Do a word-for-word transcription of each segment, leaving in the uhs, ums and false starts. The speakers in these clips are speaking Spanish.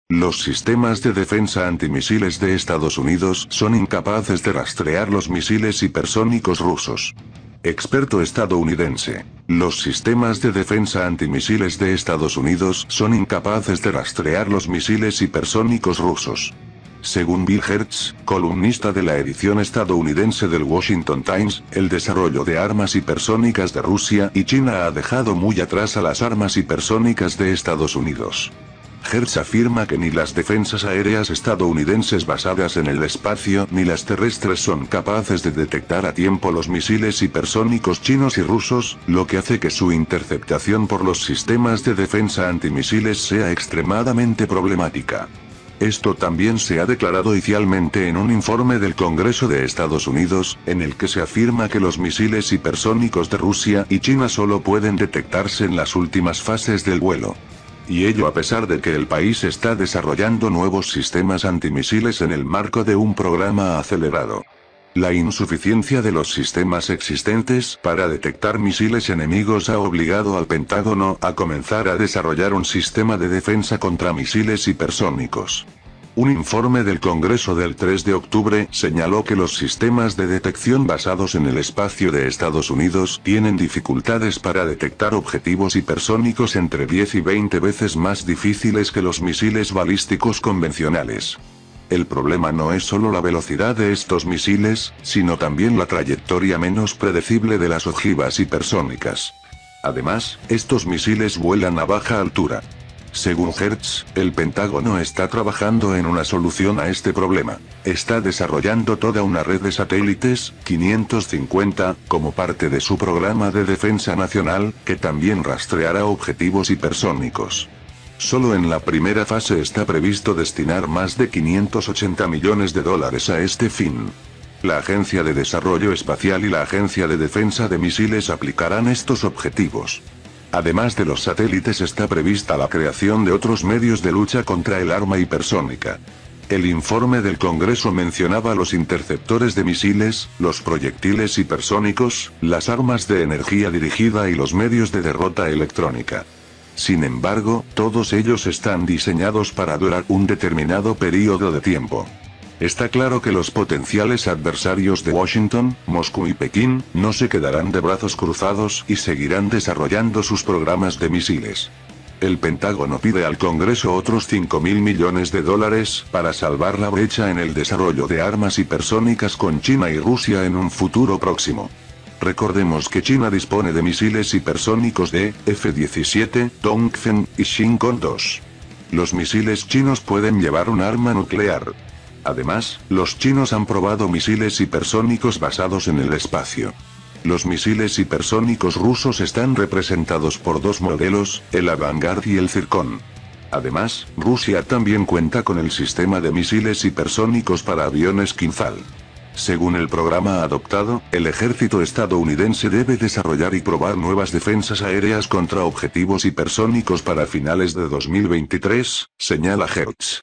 Los sistemas de defensa antimisiles de Estados Unidos son incapaces de rastrear los misiles hipersónicos rusos. Experto estadounidense. Los sistemas de defensa antimisiles de Estados Unidos son incapaces de rastrear los misiles hipersónicos rusos. Según Bill Hertz, columnista de la edición estadounidense del Washington Times, el desarrollo de armas hipersónicas de Rusia y China ha dejado muy atrás a las armas hipersónicas de Estados Unidos. Hertz afirma que ni las defensas aéreas estadounidenses basadas en el espacio ni las terrestres son capaces de detectar a tiempo los misiles hipersónicos chinos y rusos, lo que hace que su interceptación por los sistemas de defensa antimisiles sea extremadamente problemática. Esto también se ha declarado oficialmente en un informe del Congreso de Estados Unidos, en el que se afirma que los misiles hipersónicos de Rusia y China solo pueden detectarse en las últimas fases del vuelo. Y ello a pesar de que el país está desarrollando nuevos sistemas antimisiles en el marco de un programa acelerado. La insuficiencia de los sistemas existentes para detectar misiles enemigos ha obligado al Pentágono a comenzar a desarrollar un sistema de defensa contra misiles hipersónicos. Un informe del Congreso del tres de octubre señaló que los sistemas de detección basados en el espacio de Estados Unidos tienen dificultades para detectar objetivos hipersónicos entre diez y veinte veces más difíciles que los misiles balísticos convencionales. El problema no es solo la velocidad de estos misiles, sino también la trayectoria menos predecible de las ojivas hipersónicas. Además, estos misiles vuelan a baja altura. Según Hertz, el Pentágono está trabajando en una solución a este problema. Está desarrollando toda una red de satélites, quinientos cincuenta, como parte de su programa de defensa nacional, que también rastreará objetivos hipersónicos. Solo en la primera fase está previsto destinar más de quinientos ochenta millones de dólares a este fin. La Agencia de Desarrollo Espacial y la Agencia de Defensa de Misiles aplicarán estos objetivos. Además de los satélites está prevista la creación de otros medios de lucha contra el arma hipersónica. El informe del Congreso mencionaba los interceptores de misiles, los proyectiles hipersónicos, las armas de energía dirigida y los medios de derrota electrónica. Sin embargo, todos ellos están diseñados para durar un determinado periodo de tiempo. Está claro que los potenciales adversarios de Washington, Moscú y Pekín, no se quedarán de brazos cruzados y seguirán desarrollando sus programas de misiles. El Pentágono pide al Congreso otros cinco mil millones de dólares para salvar la brecha en el desarrollo de armas hipersónicas con China y Rusia en un futuro próximo. Recordemos que China dispone de misiles hipersónicos de F diecisiete, Dongfeng y Shinkong dos. Los misiles chinos pueden llevar un arma nuclear. Además, los chinos han probado misiles hipersónicos basados en el espacio. Los misiles hipersónicos rusos están representados por dos modelos, el Avangard y el Zircon. Además, Rusia también cuenta con el sistema de misiles hipersónicos para aviones Kinzhal. Según el programa adoptado, el ejército estadounidense debe desarrollar y probar nuevas defensas aéreas contra objetivos hipersónicos para finales de dos mil veintitrés, señala Hertz.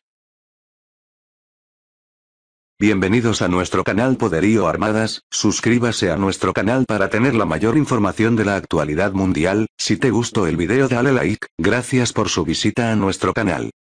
Bienvenidos a nuestro canal Poderío Armadas, suscríbase a nuestro canal para tener la mayor información de la actualidad mundial. Si te gustó el video dale like, gracias por su visita a nuestro canal.